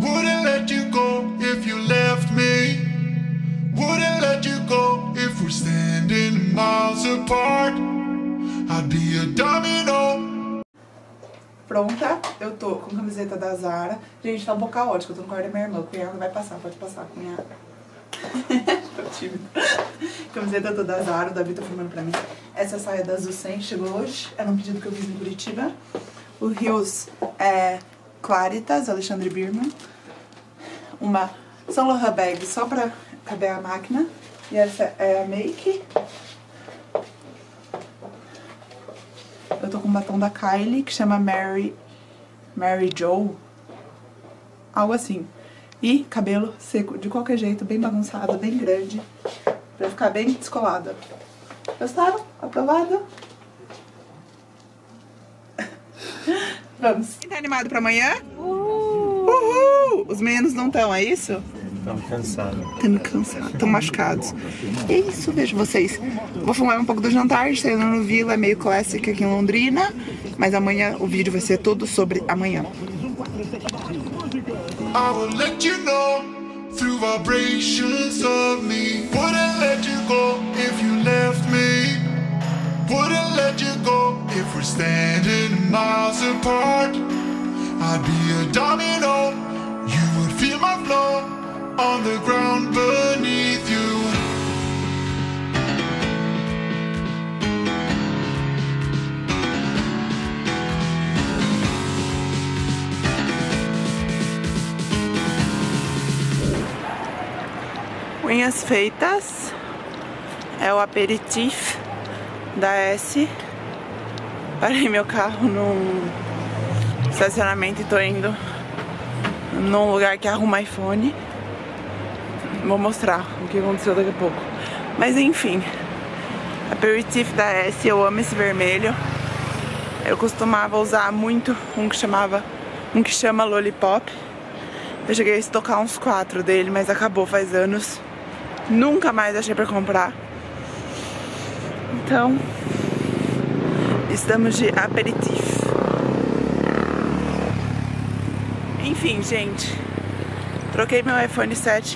Wouldn't let you go if you left me. Wouldn't let you go if we're standing miles apart. I'd be a domino. Pronta, eu tô com camiseta da Zara. Gente, tá um pouco caótico, eu tô no quarto da minha irmã. O cunhado vai passar, pode passar, cunhado. Tô tímida. Camiseta toda da Zara, o Davi tá filmando pra mim. Essa saia da Zucen chegou hoje, era um pedido que eu fiz em Curitiba. O Rios é Claritas, Alexandre Birman. Uma Saint Laurent bag só pra caber a máquina. E essa é a Make. Eu tô com um batom da Kylie, que chama Mary Joe. Algo assim. E cabelo seco, de qualquer jeito, bem bagunçado, bem grande. Pra ficar bem descolada. Gostaram? Aprovado? Vamos. Quem tá animado pra amanhã? Uhul! Os meninos não estão, é isso? Estão cansados. Estão cansados, estão machucados. É isso, vejo vocês. Vou filmar um pouco do jantar, estando no Vila, é meio clássico aqui em Londrina. Mas amanhã o vídeo vai ser todo sobre amanhã. I will let you know through vibrations of me. Wouldn't let you go if you left me. Wouldn't let you go if we're standing miles apart. I'd be a domino. You would feel my flow on the ground beneath you. Unhas feitas. É o aperitif da S. Parei meu carro num estacionamento e tô indo num lugar que arruma iPhone. Vou mostrar o que aconteceu daqui a pouco. Mas enfim, aperitif da S, eu amo esse vermelho. Eu costumava usar muito um que chama Lollipop. Eu cheguei a estocar uns 4 dele, mas acabou faz anos. Nunca mais achei pra comprar. Então, estamos de aperitif. Enfim, gente, troquei meu iPhone 7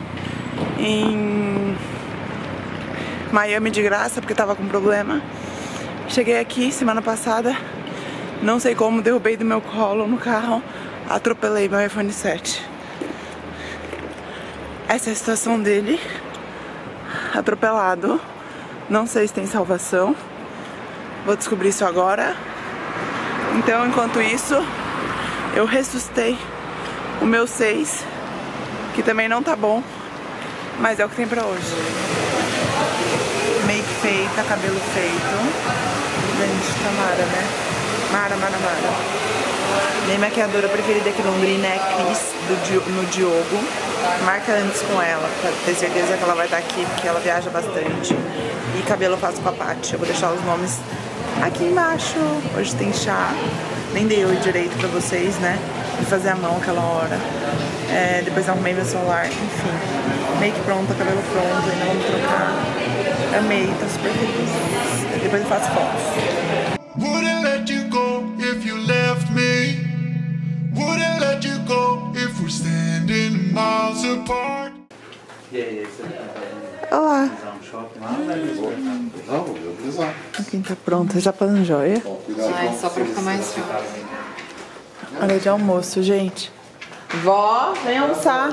em Miami de graça, porque tava com problema. Cheguei aqui semana passada, não sei como, derrubei do meu colo no carro, atropelei meu iPhone 7. Essa é a situação dele, atropelado. Não sei se tem salvação, vou descobrir isso agora. Então, enquanto isso, eu ressuscitei o meu 6, que também não tá bom, mas é o que tem pra hoje. Make feita, cabelo feito. Gente, tá Mara, né? Mara. Minha maquiadora preferida aqui em Londrina é a Cris, no Diogo. Marca antes com ela, pra ter certeza que ela vai estar aqui, porque ela viaja bastante. E cabelo eu faço com a Paty. Eu vou deixar os nomes aqui embaixo. Hoje tem chá. Nem dei oi direito pra vocês, né? De fazer a mão aquela hora. Depois arrumei meu celular, enfim. Make pronta, cabelo pronto, ainda vamos trocar. Amei, tô super feliz. Depois eu faço fotos. Wouldn't let you go if you left me. Wouldn't let you go if we're standing miles apart. E aí, você Olá. um shopping lá? Não, vou precisar. Quem tá pronta já pra joia. Ai, só pra ficar mais fácil. Hora de almoço, gente. Vó, vem almoçar.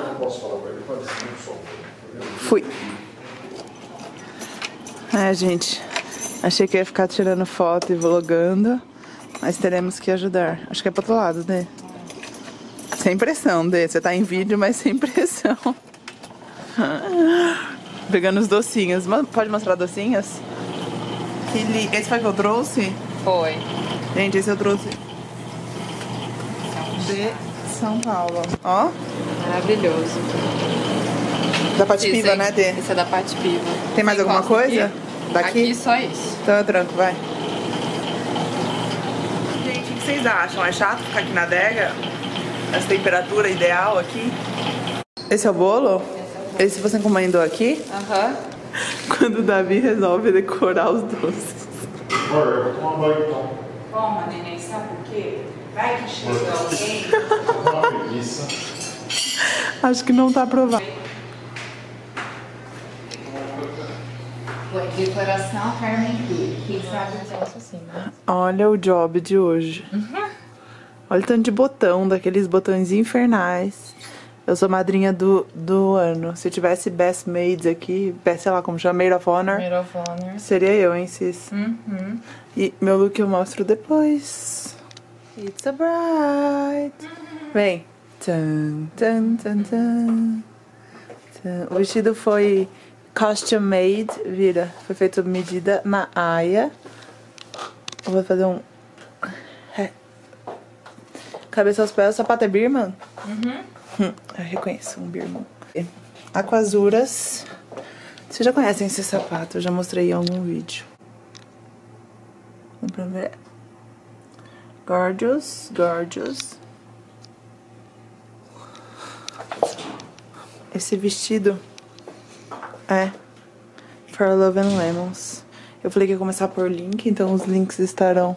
Fui. Gente, achei que ia ficar tirando foto e vlogando, mas teremos que ajudar. Acho que é pro outro lado, Dê. Sem pressão, Dê. Você tá em vídeo, mas sem pressão. Pegando os docinhos. Pode mostrar docinhos? Esse foi que eu trouxe? Foi. Gente, esse eu trouxe de São Paulo. Ó. Maravilhoso. Da Pati Piva, né, Dê? Esse é da Pati Piva. Tem mais alguma coisa? Aqui? Daqui? Aqui só isso. Então eu tranco, vai. Gente, o que vocês acham? É chato ficar aqui na adega? Essa temperatura ideal aqui? Esse é o bolo? Esse você encomendou aqui? Aham. Quando o Davi resolve decorar os doces. Bora, vou tomar banho então. Toma, neném, sabe por quê? Vai que chega alguém. Uma preguiça. Acho que não tá aprovado. Decoração Carmen que sabe o assim, né? Olha o job de hoje. Olha o tanto de botão, daqueles botões infernais. Eu sou madrinha do ano. Se tivesse Best Maids aqui, sei lá como chama, Maid of Honor. Maid of Honor. Seria eu, hein, Cis? E meu look eu mostro depois. It's a bright. Vem. Tum, tum, tum, tum. Tum. O vestido foi custom made, vira. Foi feito sob medida na Aya. Eu vou fazer um... Cabeça aos pés, o sapato é Birman? Eu reconheço um Birman. Aquazuras. Vocês já conhecem esse sapato, eu já mostrei em algum vídeo. Dá pra ver? Gorgeous, gorgeous. Esse vestido é For Love and Lemons. Eu falei que ia começar por link, então os links estarão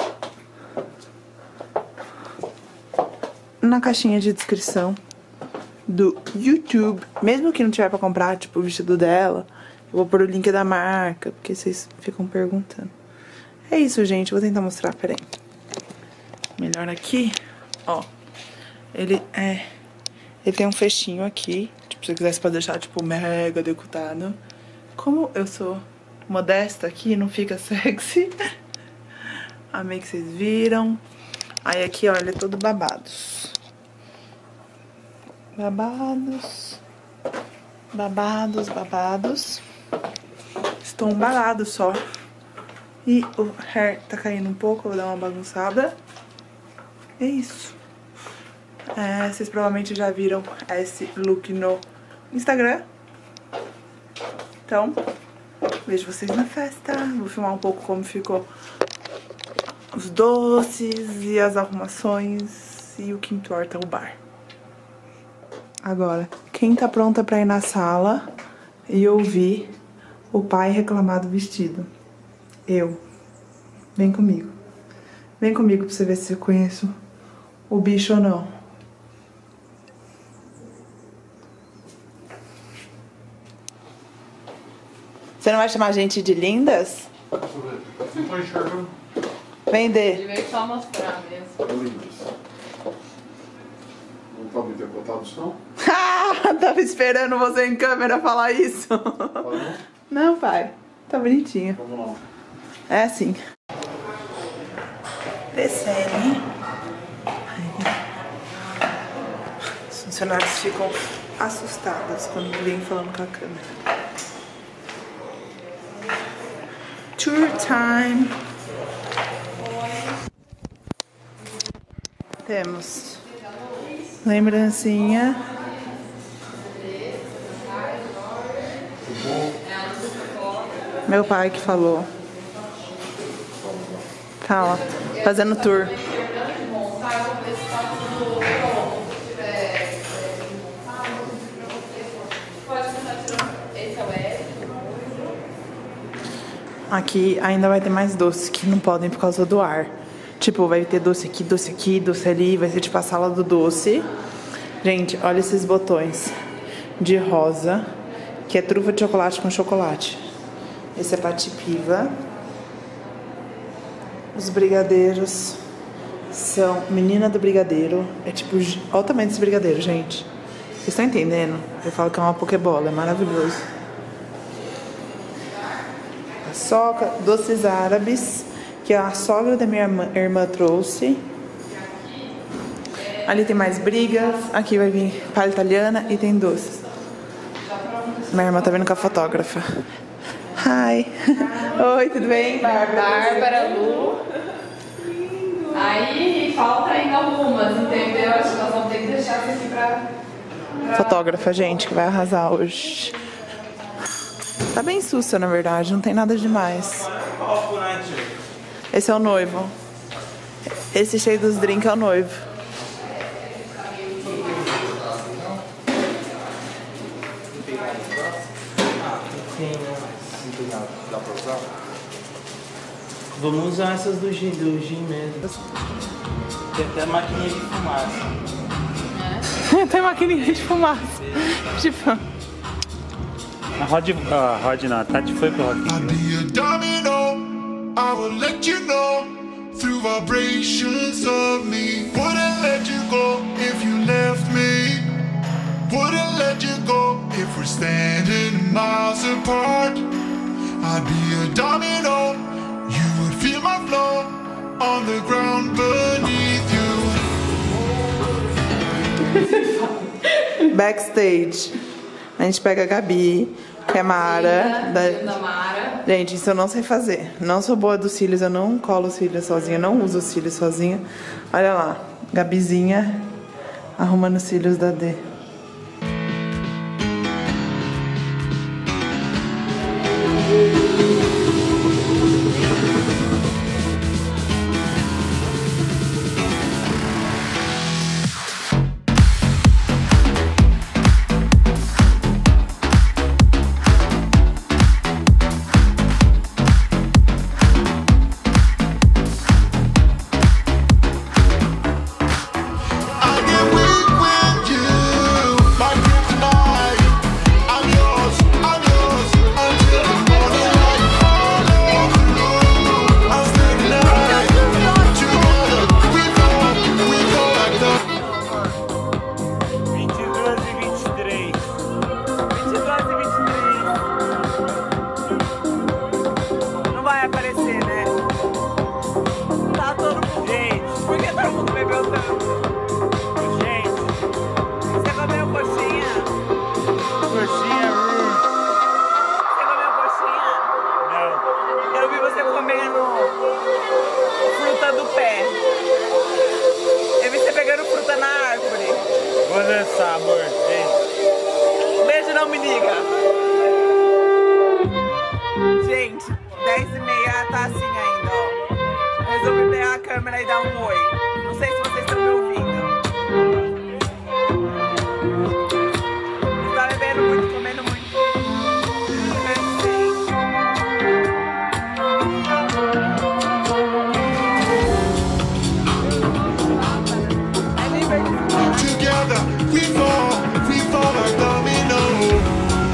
na caixinha de descrição do YouTube. Mesmo que não tiver pra comprar, tipo, o vestido dela, eu vou pôr o link da marca, porque vocês ficam perguntando. É isso, gente. Eu vou tentar mostrar, peraí. Melhor aqui, ó. Ele tem um fechinho aqui. Tipo, se você quiser, você pode deixar, tipo, mega decotado. Como eu sou modesta aqui, não fica sexy. Amei que vocês viram. Aí aqui, ó, ele é todo babados. Babados. Babados, babados. Estou um babado só. E o hair tá caindo um pouco, eu vou dar uma bagunçada. É isso. Vocês provavelmente já viram esse look no Instagram. Então, vejo vocês na festa. Vou filmar um pouco como ficou os doces e as arrumações e o que importa o bar. Agora, quem tá pronta pra ir na sala e ouvir o pai reclamar do vestido? Eu. Vem comigo. Vem comigo pra você ver se eu conheço o bicho ou não. Você não vai chamar a gente de lindas? Não tô enxergando. Vender. Ele veio só mostrar mesmo. Lindas. Não tá muito decotado isso, não? Tava esperando você em câmera falar isso. Não? Não, pai. Tá bonitinho. Vamos lá. É assim. Descendo. Os funcionários ficam assustados quando vêm falando com a câmera. Tour time. Temos lembrancinha. Meu pai que falou. Fala, fazendo tour. Aqui ainda vai ter mais doces que não podem por causa do ar. Tipo, vai ter doce aqui, doce ali. Vai ser tipo a sala do doce. Gente, olha esses botões de rosa, que é trufa de chocolate com chocolate. Esse é patipiva. Os brigadeiros são menina do brigadeiro. É tipo, olha o tamanho desse brigadeiro, gente. Vocês estão entendendo? Eu falo que é uma pokebola, é maravilhoso. Paçoca, doces árabes, que a sogra da minha irmã trouxe. Ali tem mais brigas. Aqui vai vir palha italiana e tem doces. Minha irmã tá vindo com a fotógrafa. Hi. Oi, tudo bem? Bárbara, Lu. Aí falta ainda algumas, entendeu? Acho que nós vamos ter que deixar isso aqui pra... Fotógrafa, gente, que vai arrasar hoje. Tá bem sussa, na verdade, não tem nada demais. Esse é o noivo. Esse cheio dos drinks é o noivo. Dá pra usar? Vamos usar essas do gin mesmo. Tem até maquininha de fumaça. tem maquininha de fumaça. Tipo... A Rod não, a Tati foi pro Rock in I'd be a domino, I will let you know through vibrations of me. Wouldn't let you go if you left me. Wouldn't let you go if we're standing miles apart. I'd be a domino, you would feel my flow on the ground beneath you. Backstage. A gente pega a Gabi, que é Mara. Da Mara. Gente, isso eu não sei fazer. Não sou boa dos cílios, eu não colo os cílios sozinha, não uso os cílios sozinha. Olha lá, Gabizinha arrumando os cílios da D. Beijo, não me liga. Gente, 10h30 tá assim ainda, ó. Resolvi pegar a câmera e dar um oi. Não sei se vocês estão me ouvindo. Tá bebendo muito, comendo muito. Together we fall like dominoes.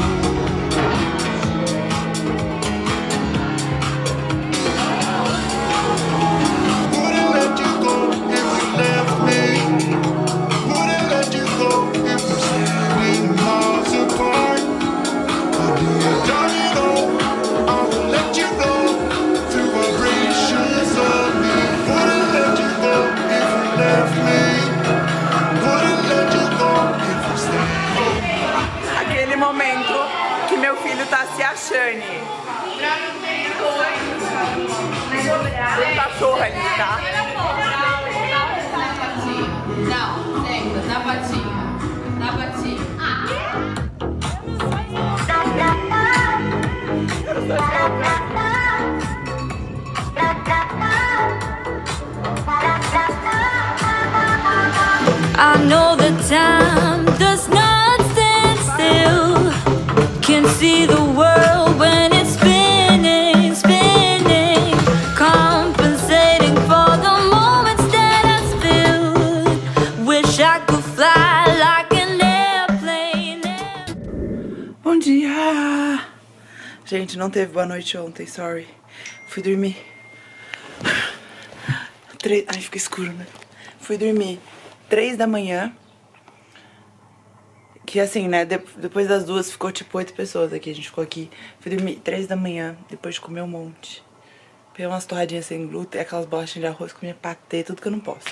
Wouldn't let you go if you left me. Wouldn't let you go if we're standing miles apart. I'll be a domino, I will let you know through vibrations of me. Wouldn't let you go if you left me. Wouldn't let you go if we're standing. Aquele momento que meu filho tá se achando. Tem cachorro ali, tá? Não, senta, na patinha. Na patinha. I know the time does not stand still. Can see the world when it's spinning, spinning. Compensating for the moments that I still wish I could fly like an airplane. Bom dia! Gente, não teve boa noite ontem, sorry. Fui dormir. Ai, fica escuro, né? Fui dormir 3 da manhã. Que assim, né, depois das 2 ficou tipo 8 pessoas aqui, a gente ficou aqui. Fui dormir 3 da manhã, depois de comer um monte. Peguei umas torradinhas sem glúten, aquelas bolachinhas de arroz, comia patê, tudo que eu não posso.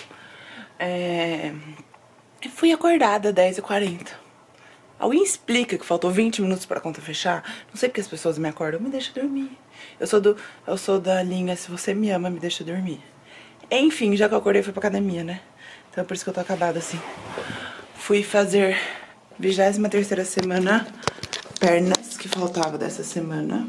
E fui acordada 10h40. Alguém explica que faltou 20 minutos pra conta fechar? Não sei porque as pessoas me acordam, me deixa dormir. Eu sou da linha, se você me ama, me deixa dormir. Enfim, já que eu acordei, fui pra academia, né? Então é por isso que eu tô acabada assim. Fui fazer 23ª semana pernas, que faltava dessa semana.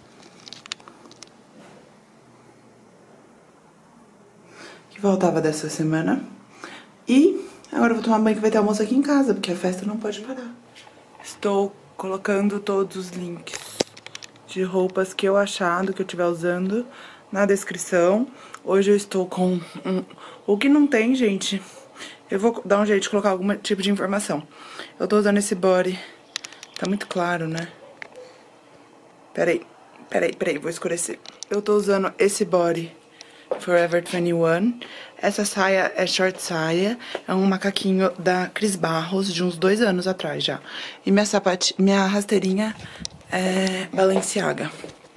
E agora eu vou tomar banho, que vai ter almoço aqui em casa, porque a festa não pode parar. Estou colocando todos os links de roupas que eu achar, do que eu estiver usando, na descrição. Hoje eu estou com o que não tem, gente. Eu vou dar um jeito de colocar algum tipo de informação. Eu tô usando esse body. Tá muito claro, né? Peraí, vou escurecer. Eu tô usando esse body Forever 21. Essa saia é short saia. É um macaquinho da Cris Barros, de uns 2 anos atrás já. E minha rasteirinha é Balenciaga.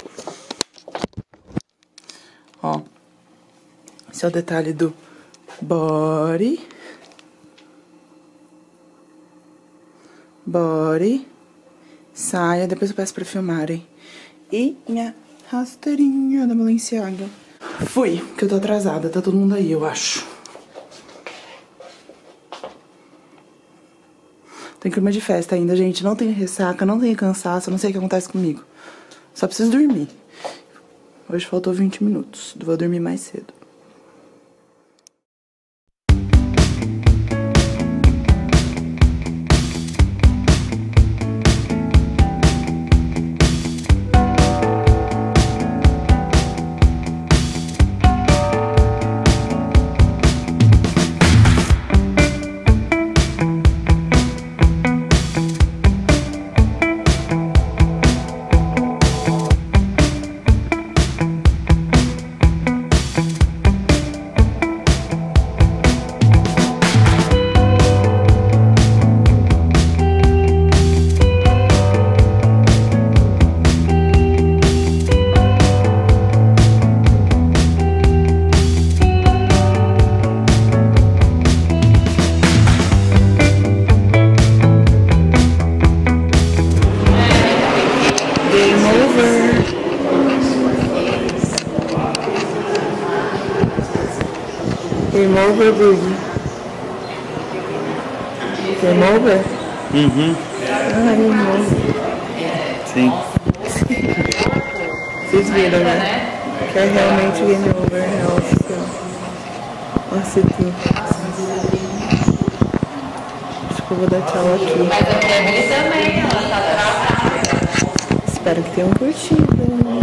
Ó. Esse é o detalhe do body. Body. Saia. Depois eu peço pra filmarem. E minha rasteirinha da Balenciaga. Fui, que eu tô atrasada. Tá todo mundo aí, eu acho. Tem clima de festa ainda, gente. Não tenho ressaca, não tenho cansaço. Não sei o que acontece comigo. Só preciso dormir. Hoje faltou 20 minutos. Vou dormir mais cedo. Game over, baby. Game over? Uhum. Ah, game over. Sim. Vocês viram, né? Que é realmente game over, real oficial. Nossa, aqui. Acho que eu vou dar tchau aqui. Mas a Kevin também, ela tá travada. Espero que tenham curtido.